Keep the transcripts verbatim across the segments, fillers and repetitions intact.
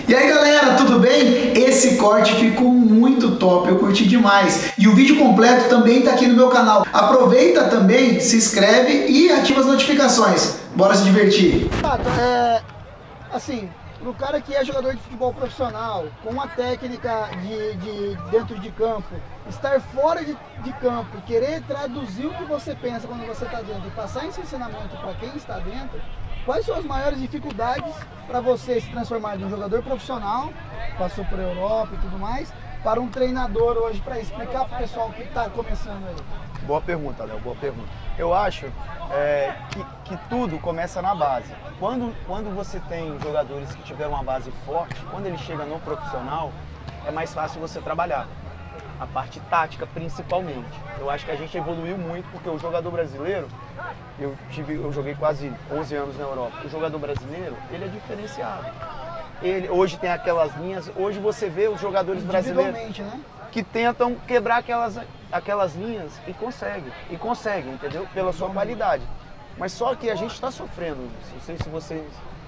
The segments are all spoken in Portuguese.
E aí galera, tudo bem? Esse corte ficou muito top, eu curti demais. E o vídeo completo também tá aqui no meu canal. Aproveita também, se inscreve e ativa as notificações. Bora se divertir. É, assim, pro cara que é jogador de futebol profissional, com uma técnica de, de dentro de campo, estar fora de, de campo e querer traduzir o que você pensa quando você está dentro e passar esse ensinamento para quem está dentro, quais são as maiores dificuldades para você se transformar de um jogador profissional, passou por Europa e tudo mais, para um treinador hoje, para explicar para o pessoal que está começando aí? Boa pergunta, Léo, boa pergunta. Eu acho é, que, que tudo começa na base. Quando, quando você tem jogadores que tiveram uma base forte, quando ele chega no profissional, é mais fácil você trabalhar. A parte tática, principalmente. Eu acho que a gente evoluiu muito, porque o jogador brasileiro, eu, tive, eu joguei quase onze anos na Europa, o jogador brasileiro, ele é diferenciado. Ele, hoje tem aquelas linhas, hoje você vê os jogadores brasileiros né? que tentam quebrar aquelas, aquelas linhas e conseguem, e conseguem, entendeu? Pela sua qualidade. Mas só que a gente está sofrendo, não sei se vocês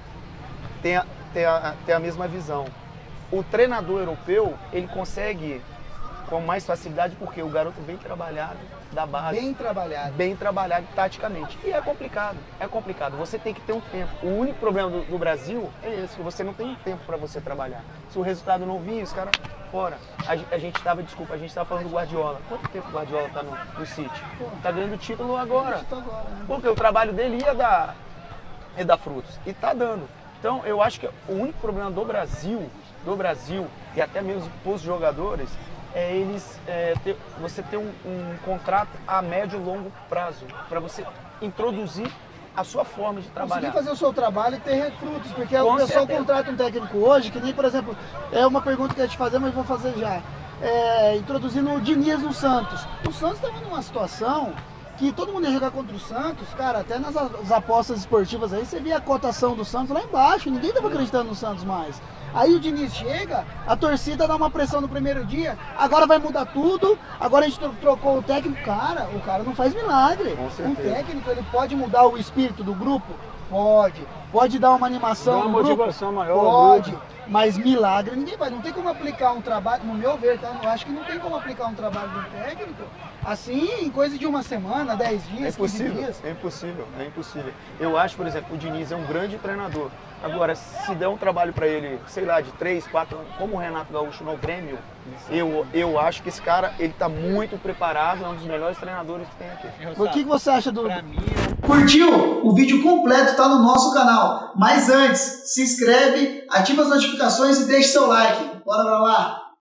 têm a, têm, a, têm a mesma visão. O treinador europeu, ele consegue com mais facilidade porque o garoto vem trabalhado da base. Bem trabalhado. Bem trabalhado taticamente. E é complicado, é complicado. Você tem que ter um tempo. O único problema do, do Brasil é esse, que você não tem tempo para você trabalhar. Se o resultado não vir, os caras fora. A, a gente estava, desculpa, a gente estava falando do Guardiola. Quanto tempo o Guardiola está no, no City? Está ganhando título agora. Porque o trabalho dele ia dar, ia dar frutos. E está dando. Então, eu acho que o único problema do Brasil, do Brasil, e até mesmo para os jogadores, é eles é, ter, você ter um, um contrato a médio e longo prazo, para você introduzir a sua forma de trabalhar. Conseguir fazer o seu trabalho e ter frutos, porque Com o pessoal certeza. contrata um técnico hoje, que nem, por exemplo, é uma pergunta que eu ia te fazer, mas vou fazer já. É, introduzindo o Diniz no Santos. O Santos estava numa situação que todo mundo ia jogar contra o Santos, cara, até nas as apostas esportivas aí, você via a cotação do Santos lá embaixo, ninguém estava acreditando no Santos mais. Aí o Diniz chega, a torcida dá uma pressão no primeiro dia, agora vai mudar tudo, agora a gente trocou o técnico, cara, o cara não faz milagre. Um técnico, ele pode mudar o espírito do grupo? Pode. Pode dar uma animação Dá uma no motivação grupo? maior. Pode. Mas milagre ninguém vai. Não tem como aplicar um trabalho, no meu ver, tá? Eu acho que não tem como aplicar um trabalho do técnico assim em coisa de uma semana, dez dias, É impossível, dias. é impossível, é impossível. Eu acho, por exemplo, o Diniz é um grande treinador. Agora, se der um trabalho para ele, sei lá, de três, quatro anos, como o Renato Gaúcho no Grêmio, eu, eu acho que esse cara, ele tá muito preparado, é um dos melhores treinadores que tem aqui. O que, que você acha do... Pra mim, Curtiu? O vídeo completo tá no nosso canal. Mas antes, se inscreve, ativa as notificações e deixa seu like. Bora pra lá!